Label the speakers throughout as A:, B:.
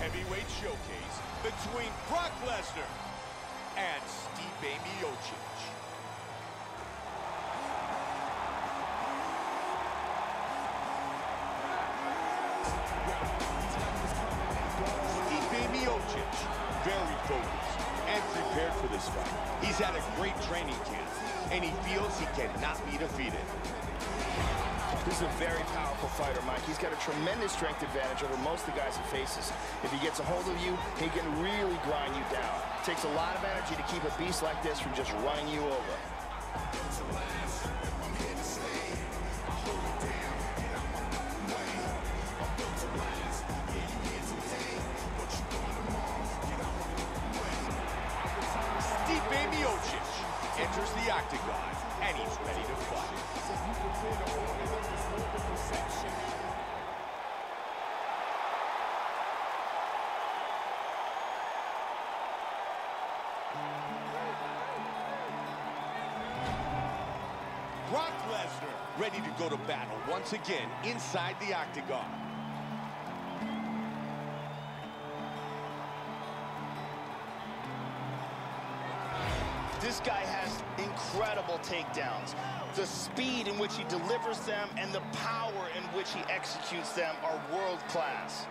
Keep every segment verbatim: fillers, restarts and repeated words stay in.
A: heavyweight showcase between Brock Lesnar and Stipe Miocic. Stipe Miocic, very focused and prepared for this fight. He's had a great training camp, and he feels he cannot be defeated.
B: This is a very powerful fighter, Mike. He's got a tremendous strength advantage over most of the guys he faces. If he gets a hold of you, he can really grind you down. It takes a lot of energy to keep a beast like this from just running you over.
A: Stipe Miocic enters the Octagon, and he's ready to fight. Brock Lesnar ready to go to battle once again inside the Octagon.
B: This guy has incredible takedowns. The speed in which he delivers them and the power in which he executes them are world class.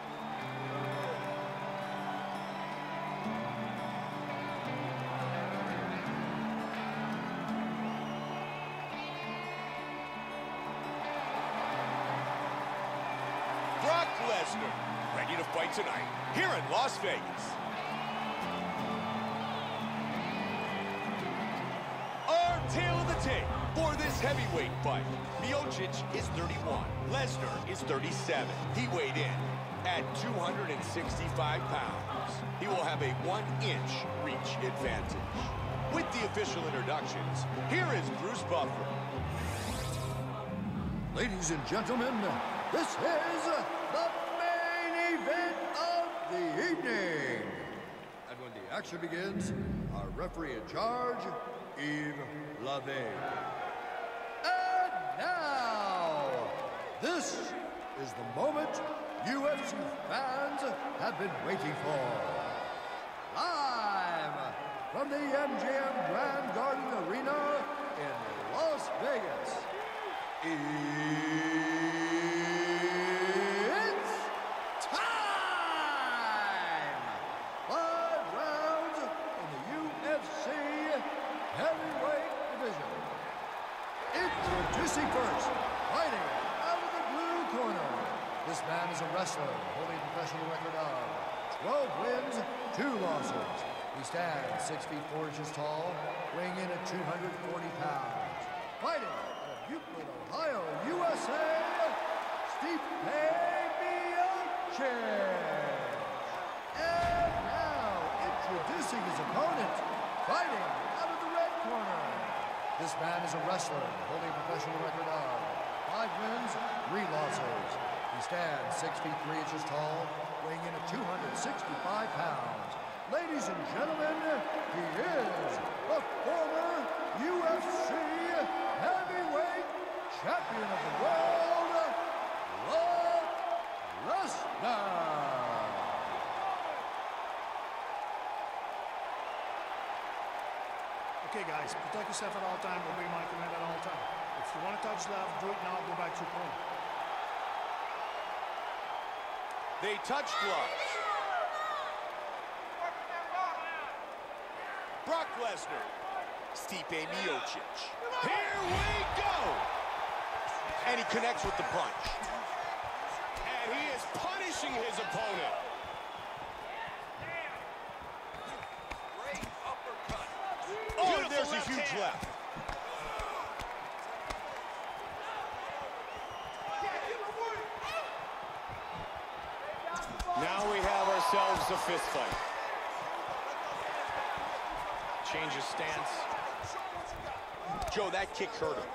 A: Brock Lesnar ready to fight tonight here in Las Vegas. Tail of the tape for this heavyweight fight. Miocic is thirty-one. Lesnar is thirty-seven. He weighed in at two hundred sixty-five pounds. He will have a one-inch reach advantage. With the official introductions, here is Bruce Buffer.
C: Ladies and gentlemen, this is the main event of the evening. And when the action begins, our referee in charge, Yves Lavigne. And now, this is the moment U F C fans have been waiting for. Live from the M G M Grand Garden Arena in Las Vegas, it's time! Five rounds in the U F C heavyweight division. Introducing first, fighting out of the blue corner. This man is a wrestler holding a professional record of twelve wins, two losses. He stands six feet four inches tall, weighing in at two hundred forty pounds. Fighting out of Euclid, Ohio, U S A, Stipe Miocic. And now, introducing his opponent, fighting out of the red corner. This man is a wrestler holding a professional record of five wins, three losses. He stands six feet three inches tall, weighing in at two hundred sixty-five pounds. Ladies and gentlemen, he is the former U F C heavyweight champion of the world, Brock Lesnar.
D: Okay, guys, protect yourself at all times. Obey my command at all times. If you want to touch left, do it now. Go back to your corner.
A: They touch gloves. Brock Lesnar, Stipe Miocic. Here we go! And he connects with the punch.
E: And he is punishing his opponent.
A: Great uppercut. Oh, and there's a huge hand. Left.
E: Now we have ourselves a fist fight. Change his stance.
A: Joe, that kick hurt him.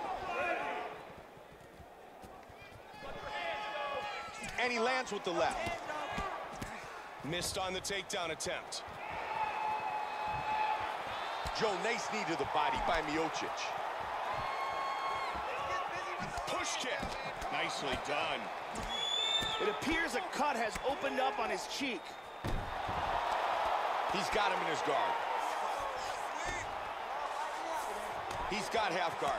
A: And he lands with the left.
E: Missed on the takedown attempt.
A: Joe, nice knee to the body by Miocic.
E: Push kick. Nicely done.
B: It appears a cut has opened up on his cheek.
A: He's got him in his guard. He's got half guard.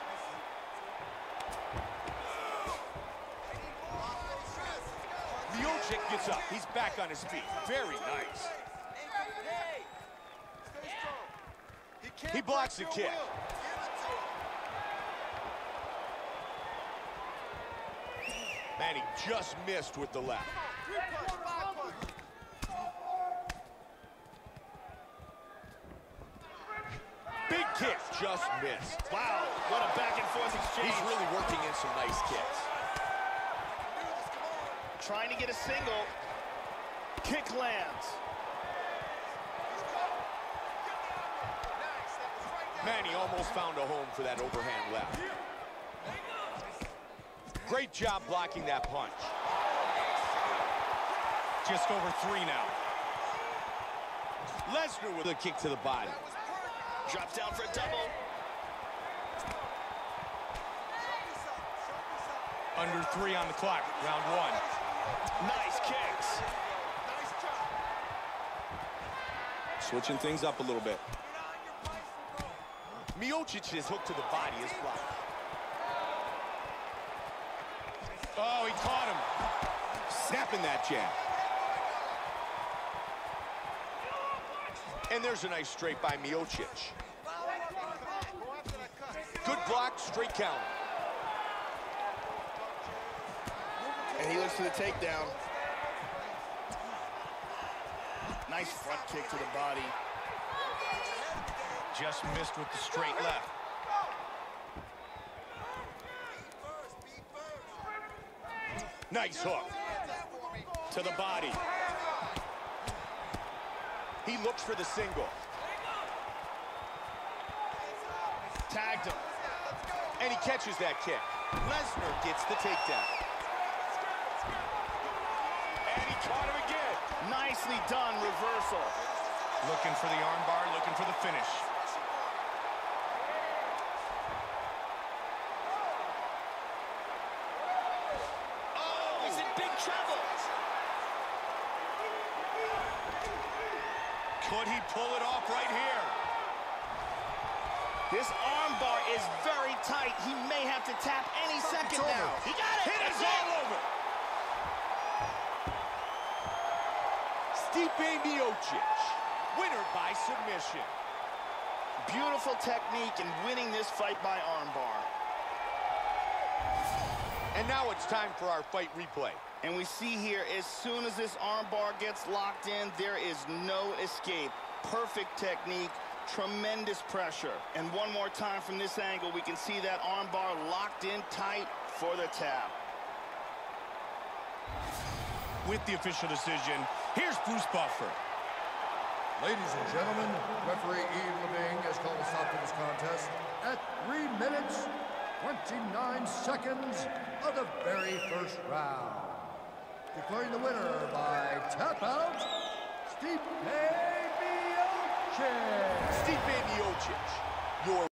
A: Miocic gets up. He's back on his feet. Very nice. He blocks the kick. Man, he just missed with the left. Big kick, just missed.
B: Wow, what a back and forth exchange.
A: He's really working in some nice kicks.
B: Trying to get a single. Kick lands.
A: Man, he almost found a home for that overhand left. Great job blocking that punch. Just over three now. Lesnar with a kick to the body.
B: Drops down for a double.
A: Under three on the clock, round one.
B: Nice kicks.
A: Switching things up a little bit. Miocic's hook to the body is blocked. Oh, he caught him. Snapping that jab. And there's a nice straight by Miocic. Good block, straight count.
B: And he looks for the takedown. Nice front kick to the body.
A: Just missed with the straight left. Nice hook. To the body. He looks for the single.
B: Tagged him.
A: And he catches that kick. Lesnar gets the takedown. And he caught him again.
B: Nicely done, reversal.
A: Looking for the armbar, looking for the finish.
B: Oh, he's in big trouble.
A: Could he pull it off right here?
B: This armbar is very tight. He may have to tap any second now. He got it.
A: Hit is all over. Stipe Miocic, winner by submission.
B: Beautiful technique in winning this fight by armbar.
A: And now it's time for our fight replay.
B: And we see here, as soon as this armbar gets locked in, there is no escape. Perfect technique, tremendous pressure. And one more time from this angle, we can see that armbar locked in tight for the tap.
A: With the official decision, here's Bruce Buffer.
C: Ladies and gentlemen, referee Yves Leving has called a stop to this contest at three minutes, twenty-nine seconds of the very first round. Declaring the winner by tap out, Stipe Miocic.
A: Stipe Miocic, your